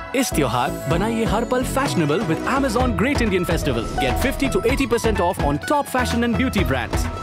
इस त्योहार बनाइए हर पल fashionable with Amazon Great Indian Festival. Get 50 to 80% off on top fashion and beauty brands.